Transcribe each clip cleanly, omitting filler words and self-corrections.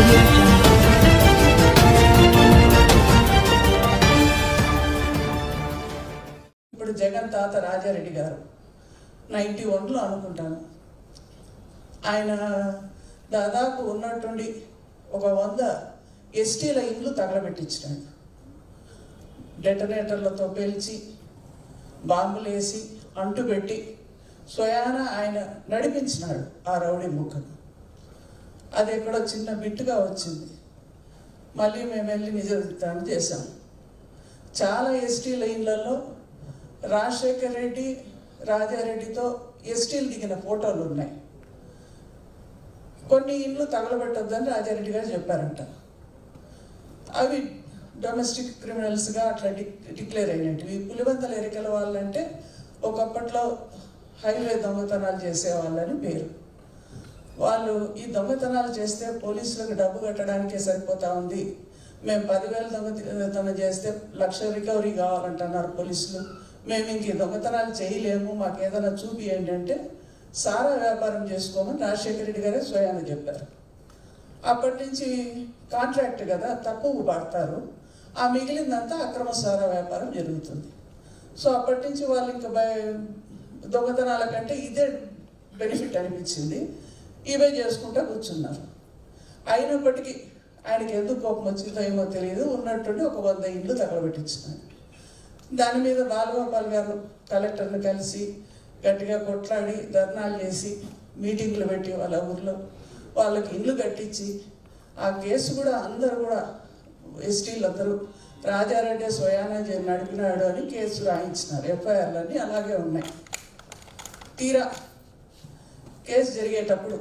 Audio Jungle. ఇప్పుడు జగన్ తాత రాజారెడ్డి గారు 91లో అనుకుంటాను ఆయన దాదాపు ఉన్నట్టుండి ఒక 100 ఎస్టీల ఇల్లు తగలబెట్టించినాడు. డెటనేటర్లతో పేల్చి బాంబులు వేసి అంటుపెట్టి స్వయాన ఆయన నడిపించినాడు ఆ రౌడీ ముక్కను. అది ఎక్కడో చిన్న బిట్టుగా వచ్చింది. మళ్ళీ మేము వెళ్ళి నిజ విచారణ చేశాం. చాలా ఎస్టీల ఇళ్లలో రాజశేఖర్ రెడ్డి రాజారెడ్డితో ఎస్టీలు దిగిన ఫోటోలు ఉన్నాయి. కొన్ని ఇండ్లు తగలబెట్టొద్దని రాజారెడ్డి గారు చెప్పారంట. అవి డొమెస్టిక్ క్రిమినల్స్గా అట్లా డిక్లేర్ అయినవి. పులివెందుల ఎరికల వాళ్ళంటే ఒకప్పట్లో హైవే దొంగతనాలు చేసేవాళ్ళని పేరు. వాళ్ళు ఈ దొంగతనాలు చేస్తే పోలీసులకు డబ్బు కట్టడానికే సరిపోతా ఉంది, మేము 10,000 దొంగతనం చేస్తే 1,00,000 రికవరీ కావాలంటున్నారు పోలీసులు, మేము ఇంక దొంగతనాలు చేయలేము, మాకు ఏదైనా చూపియండి అంటే సారా వ్యాపారం చేసుకోమని రాజశేఖర రెడ్డి గారే స్వయాన చెప్పారు. అప్పటి నుంచి కాంట్రాక్ట్ కదా తక్కువ పడతారు, ఆ మిగిలిందంతా అక్రమ సారా వ్యాపారం జరుగుతుంది. సో అప్పటి నుంచి వాళ్ళు ఇంకా దొంగతనాల కంటే ఇదే బెనిఫిట్ అనిపించింది, ఇవే చేసుకుంటూ కూర్చున్నారు. అయినప్పటికీ ఆయనకి ఎందుకు కోపం వచ్చిందో ఏమో తెలియదు, ఉన్నట్టుండి ఒక 100 ఇండ్లు తగలబెట్టించినాడు. దాని మీద బాలగోపాల్ గారు కలెక్టర్ని కలిసి గట్టిగా కొట్లాడి ధర్నాలు చేసి మీటింగ్లు పెట్టి వాళ్ళ ఊర్లో వాళ్ళకి ఇండ్లు కట్టించి ఆ కేసు కూడా అందరూ కూడా ఎస్టీలు అందరూ రాజారెడ్డి స్వయాన నడిపినాడు అని కేసు రాయించినారు. ఎఫ్ఐఆర్లన్నీ అలాగే ఉన్నాయి. తీరా కేసు జరిగేటప్పుడు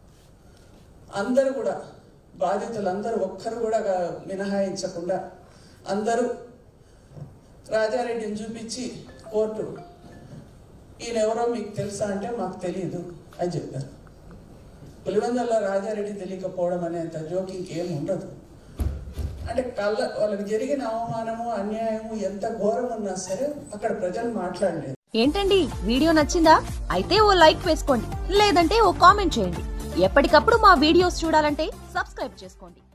అందరూ కూడా బాధితులందరూ ఒక్కరు కూడా మినహాయించకుండా అందరూ రాజారెడ్డిని చూపించి కోర్టు ఈయనెవరో మీకు తెలుసా అంటే మాకు తెలియదు అని చెప్పారు. పులివెందులలో రాజారెడ్డి తెలియకపోవడం అనేంత జోకింగ్ ఏం ఉండదు. అంటే వాళ్ళకి జరిగిన అవమానము అన్యాయము ఎంత ఘోరం ఉన్నా సరే అక్కడ ప్రజలు మాట్లాడలేదు. ఏంటండి వీడియో నచ్చిందా? అయితే ఓ లైక్ వేసుకోండి, లేదంటే ఓ కామెంట్ చేయండి. ఎప్పటికప్పుడు మా వీడియోస్ చూడాలంటే సబ్స్క్రైబ్ చేసుకోండి.